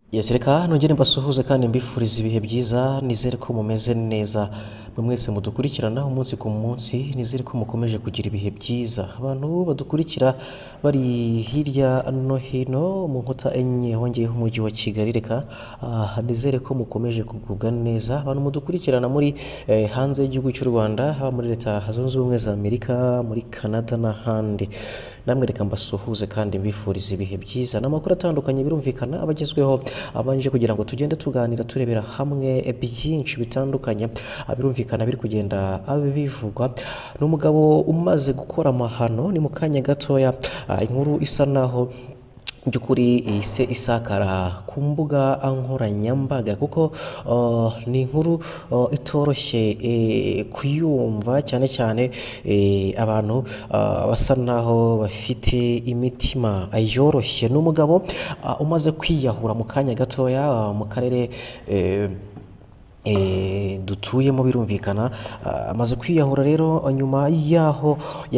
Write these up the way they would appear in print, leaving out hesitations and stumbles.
Yes, reka nongere mbasuhuze kandi mbifuriza ibihe byiza nizere ko mumeze neza mwese mudukurikirana umunsi ku munsi nizere ko mukomeje kugira ibihe byiza abantu badukurikira bari hirya no hino mu nkuta enye hongeyeho umujyi wa Kigali reka nizere ko mukomeje kugubwa neza abantu mudukurikirana muri hanze y'igihugu cy'u Rwanda haba muri leta zunze ubumwe za Amerika muri Canada n'ahandi namwe reka mbasuhuze kandi mbifuriza ibihe byiza n'amakuru atandukanye birumvikana abagezweho abanje kugira ngo tugende tuganira turebera hamwe byinshi bitandukanye birumvikana biri kugenda bivugwa n'umugabo umaze gukora amahano ni mu kanya gatoya inkuru isa naho byukuri ise isakara ku mbuga nkoranyambaga kuko ni inkuru itoroshye kuyumva cyane cyane abantu basa naho bafite imitima yoroshye n'umugabo umaze kwiyahura mu kanya gatoya mu karere dutuyemo birumvikana amaze kwiyahura rero nyuma yaho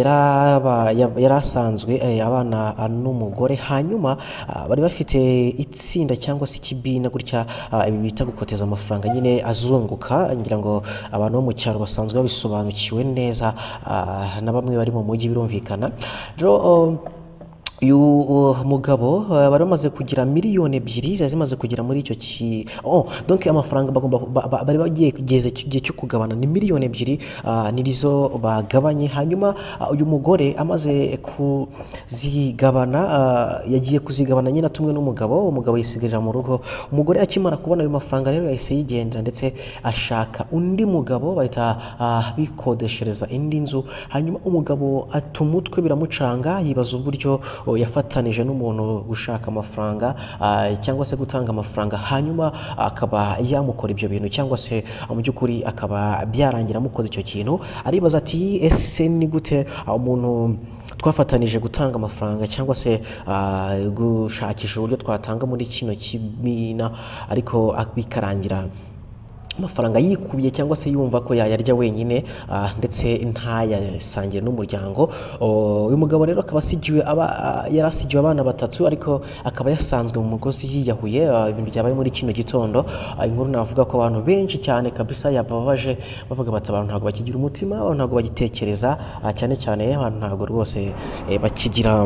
yarasanzwe abana n'umugore hanyuma bari bafite itsinda cyangwa se ikibina gutya ibi bita gukoteza amafaranga nyine azunguka ngira ngo abantu bo mu cyaro basanzwe babisobanukiwe neza na bamwe bari mu mujyi birumvikana rero uyu mugabo bari bamaze kugira miliyoni 2 zimaze kugira muri icyo donc amafaranga bari bagiye kugeza igihe cyo kugabana ni miliyoni 2 nirizo bagabanye hanyuma uyu mugore amaze kuzigabana yagiye kuzigabana nyine atumwe n'umugabo umugabo yisigarira mu rugo umugore akimara kubona ayo mafaranga rero yahise yigendera ndetse ashaka undi mugabo bahita bikodeshereza indi nzu hanyuma umugabo atumutwe biramucanga yibaza uburyo yafatanije n'umuntu gushaka amafaranga cyangwa se gutanga amafaranga hanyuma akaba yamukora ibyo bintu cyangwa se mu by'ukuri akaba byarangira amukoze icyo kintu aribaza ati ese ni gute umuntu twafatanije gutanga amafaranga cyangwa se gushakisha uburyo twatanga muri kino kibina ariko bikarangira amafaranga yikubiye cyangwa se yumva ko yayarya wenyine ndetse ntayasangire n'umuryango uyu mugabo rero akaba yarasigiwe abana 3 ariko akaba yasanzwe mu mugozi yiyahuye ibintu byabaye muri kino gitondo inkuru navuga ko abantu benshi cyane kabisa yababaje bavuga bati abantu ntabwo bakigira umutima abantu ntabwo bagitekereza cyane cyane abantu ntabwo rwose bakigira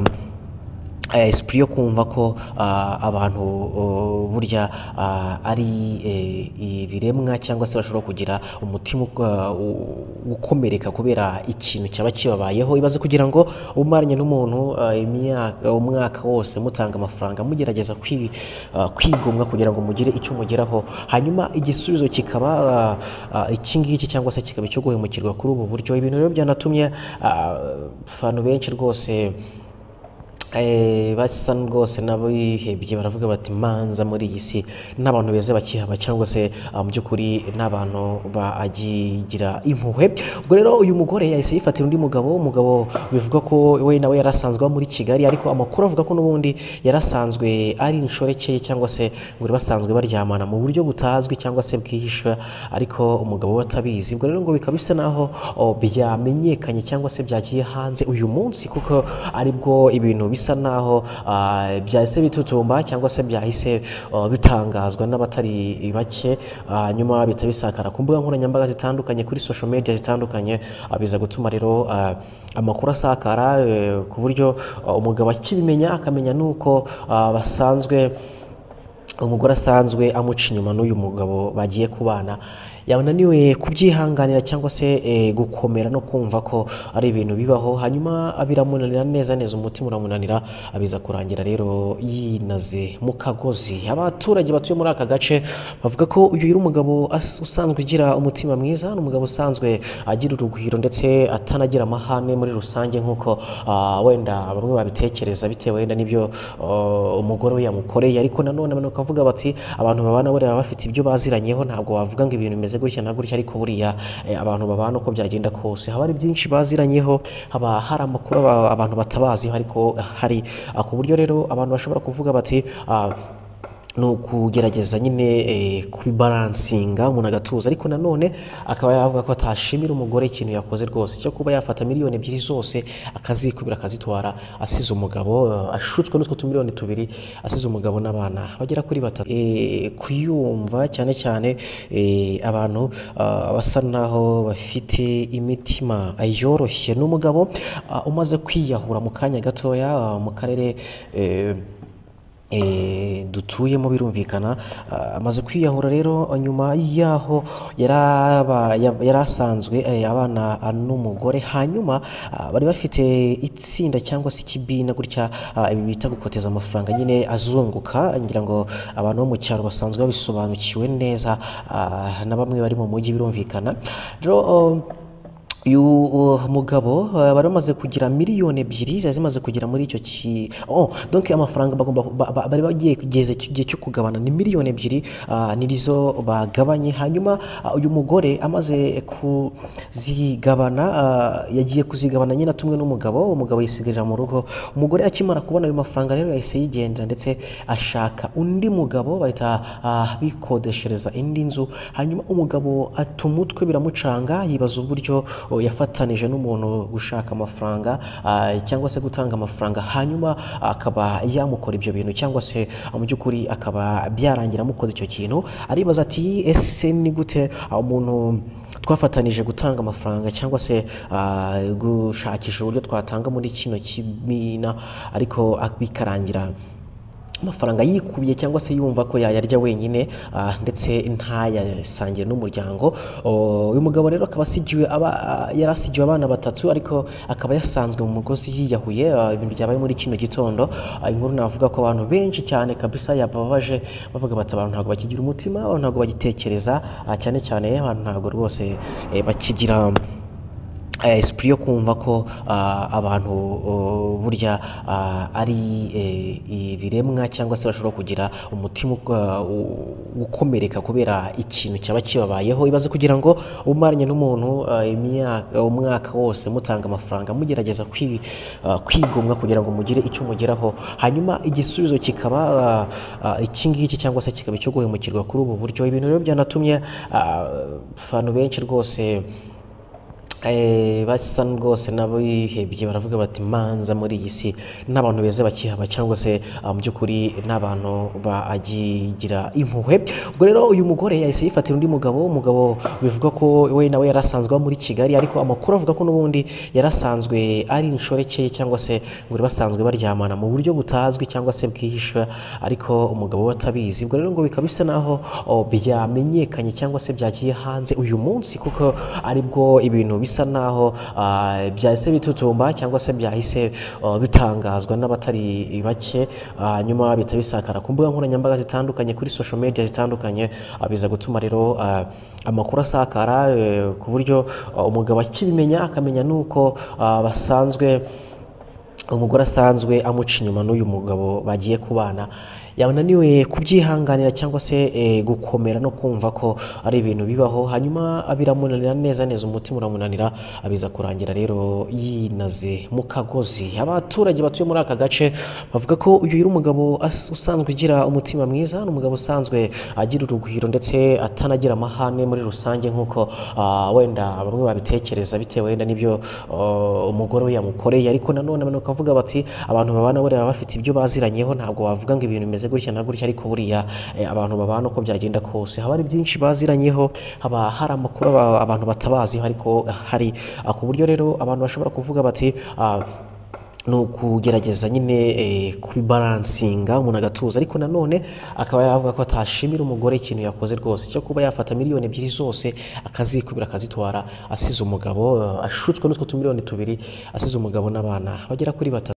esprit yo kumva ko abantu burya ari ibiremwa cyangwa se bashobora kugira umutima gukomereka kubera ikintu cyaba kibabayeho ibaze kugira ngo umaranye n'umuntu umwaka wose mutanga amafaranga mugerageza kwigomwa kugira ngo mugire icyo mugeraho hanyuma igisubizo kikaba iki ngiki cyangwa se kikaba cyo guhemukirwa kuri ubu buryo ibintu rero byanatumye abantu benshi rwose basa rwose n'abihebye baravuga bati manza muri iyi si n'abantu beza bakihaba cyangwa se mu by'ukuri n'abantu bagigira impuhwe ubwo rero uyu mugore yahise yifatira undi umugabo bivuga ko we nawe yarasanzwe muri Kigali ariko amakuru avuga ko n'ubundi yarasanzwe ari inshoreke cyangwa se ngo basanzwe baryamana mu buryo butazwi cyangwa se bwihisha ariko umugabo we atabizi ubwo rero ngo bikabisa naho byamenyekanye cyangwa se byagiye hanze uyu munsi kuko aribwo ibintu bisa naho byahise bitutumba cyangwa se byahise bitangazwa n'abatari bake nyuma bitabisakara ku mbuga nkoranyambaga zitandukanye kuri social media zitandukanye biza gutuma rero amakuru asakara ku buryo umugabo akibimenya akamenya nuko umugore asanzwe amuca inyuma n'uyu mugabo bagiye kubana yananiwe kubyihanganira cyangwa se gukomera no kumva ko ari ibintu bibaho hanyuma biramunanira neza umutima uramunanira abiza kurangira rero yinaze mu kagozi abaturage batuye muri aka gace bavuga ko uyu yari umugabo usanzwe ugira umutima mwiza n'umugabo usanzwe agira urugwiro ndetse atanagira amahane muri rusange nk'uko wenda bamwe babitekereza bitewe wenda n'ibyo umugore we yamukoreye ariko nanone bakavuga bati abantu babana bari bafite ibyo baziranyeho ntabwo wavuga ngo ibintu bimeze gutya na gutya ariko buriya abantu babana uko byagenda kose haba ari byinshi baziranyeho haba hari amakuru abantu batabaziho ariko hari ku buryo rero abantu bashobora kuvuga bati ni ukugerageza nyine kubibaransinga umuntu agatuza, ariko nanone akaba yavuga ko atashimira umugore ikintu yakoze rwose cyo kuba yafata miliyoni ebyiri zose akazikubira akazitwara asize umugabo, ashutswe n'utwo tumiliyoni tubiri asize umugabo n'abana bagera kuri batatu. Kuyumva cyane cyane abantu basa naho bafite imitima yoroshye. Ni umugabo umaze kwiyahura mu kanya gatoya mu karere dutuyemo, birumvikana amaze kwiyahura rero nyuma yaho yari asanzwe abana n'umugore, hanyuma bari bafite itsinda cyangwa se ikibina gutya ibi bita gukoteza amafaranga nyine azunguka, ngira ngo abantu bo mu cyaro basanzwe babisobanukiwe neza na bamwe bari mu mujyi, birumvikana rero uyu mugabo bari bamaze kugira miliyoni ebyiri zari zimaze kugera muri icyo donc amafaranga bari bagiye kugeza igihe cyo kugabana ni miliyoni ebyiri nirizo bagabanye. Hanyuma uyu mugore amaze kuzigabana yagiye kuzigabana nyine atumwe n'umugabo, umugabo yisigarira mu rugo. Umugore akimara kubona ayo mafaranga rero yahise yigendera ndetse ashaka undi mugabo, bahita bikodeshereza indi nzu. Hanyuma umugabo ata umutwe biramucanga, yibaza uburyo yafatanije n'umuntu gushaka amafaranga cyangwa se gutanga amafaranga, hanyuma akaba yamukora ibyo bintu cyangwa se mu by'ukuri akaba byarangira amukoze icyo kintu. Aribaza ati ese ni gute umuntu twafatanije gutanga amafaranga cyangwa se gushakisha uburyo twatanga muri kino kibina ariko bikarangira amafaranga yikubiye cyangwa se yumva ko yayarya wenyine ndetse ntayasangire n'umuryango. Uyu mugabo rero akaba yarasigiwe abana batatu, ariko akaba yasanzwe mu mugozi yiyahuye. Ibintu byabaye muri kino gitondo, inkuru navuga ko abantu benshi cyane kabisa yababaje, bavuga bati abantu ntabwo bakigira umutima, abantu ntabwo bagitekereza, cyane cyane abantu ntabwo rwose bakigira esprit yo kumva ko abantu burya ari ibiremwa cyangwa se bashobora kugira umutima gukomereka kubera ikintu cyaba kibabayeho. Ibaze kugira ngo umaranye n'umuntu umwaka wose mutanga amafaranga mugerageza kwigomwa kugira ngo mugire icyo mugeraho, hanyuma igisubizo kikaba iki ngiki cyangwa se kikaba icyo guhemukirwa kuri ubu buryo. Ibintu rero byanatumye abantu benshi rwose basa rwose n'abihebye, baravuga bati manza muri iyi si n'abantu beza bakihaba cyangwa se mu by'ukuri n'abantu bagira impuhwe. Ubwo rero uyu mugore yahise yifatira undi umugabo bivuga ko we nawe yarasanzwe muri Kigali, ariko amakuru avuga ko n'ubundi yarasanzwe ari inshoreke cyangwa se ngo basanzwe baryamana mu buryo butazwi cyangwa se bwihisha, ariko umugabo we atabizi. Ubwo rero ngo bikaba bisa naho byamenyekanye cyangwa se byagiye hanze uyu munsi, kuko aribwo ibintu bisa naho byahise bitutumba cyangwa se byahise bitangazwa n'abatari bake, hanyuma bihita bisakara ku mbuga nkoranyambaga zitandukanye, kuri social media zitandukanye, biza gutuma rero amakuru asakara ku buryo umugabo akibimenya akamenya nuko umugore asanzwe amuca inyuma n'uyu mugabo bagiye kubana, yananiwe kubyihanganira cyangwa se gukomera no kumva ko ari ibintu bibaho, hanyuma biramunanira neza, umutima uramunanira, abiza kurangira rero yinaze mu kagozi. Abaturage batuye muri aka gace bavuga ko uyu yari umugabo usanzwe ugira umutima mwiza, n'umugabo usanzwe agira urugwiro ndetse atanagira amahane muri rusange nk'uko wenda bamwe babitekereza bitewe wenda n'ibyo umugore we yamukoreye. Ariko nanone bakavuga bati abantu babana buriya bafite ibyo baziranyeho, ntabwo wavuga ngo ibintu bimeze gutya na gutya, ariko buriya abantu babana uko byagenda kose haba hari byinshi baziranyeho, haba hari amakuru abantu batabaziho, ariko hari ku buryo rero abantu bashobora kuvuga bati ni ukugerageza nyine kubibaransinga umuntu agatuza, ariko nanone akaba yavuga ko atashimira umugore ikintu yakoze rwose cyo kuba yafata miliyoni ebyiri zose akazikubira akazitwara asize umugabo, ashutswe n'utwo tumiliyoni tubiri asize umugabo n'abana bagera kuri batatu.